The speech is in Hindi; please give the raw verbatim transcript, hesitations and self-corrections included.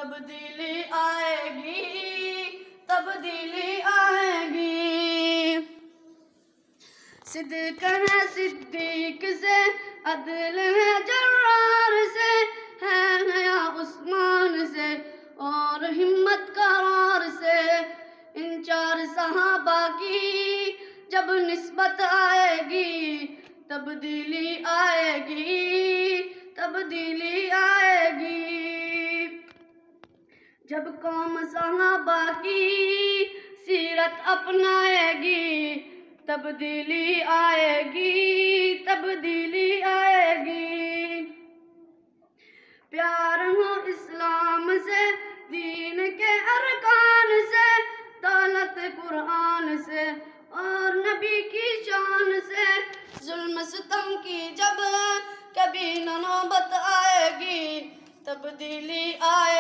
तब्दीली आएगी, तब्दीली आएगी। सिद्दीक है सिद्दीक से, अदल है जर्रार से, है हया उस्मान से और हिम्मत करार से। इन चार सहाबा की जब निस्बत आएगी, तब्दीली आएगी, तब्दीली आएगी। जब कौम सहाबा की सीरत अपनाएगी, तब्दीली आएगी, तब्दीली आएगी। प्यार हो इस्लाम से, दीन के अरकान से, दौलत कुरान से और नबी की शान से। जुल्म सितम की जब कभी न नौबत आएगी, तब्दीली आएगी।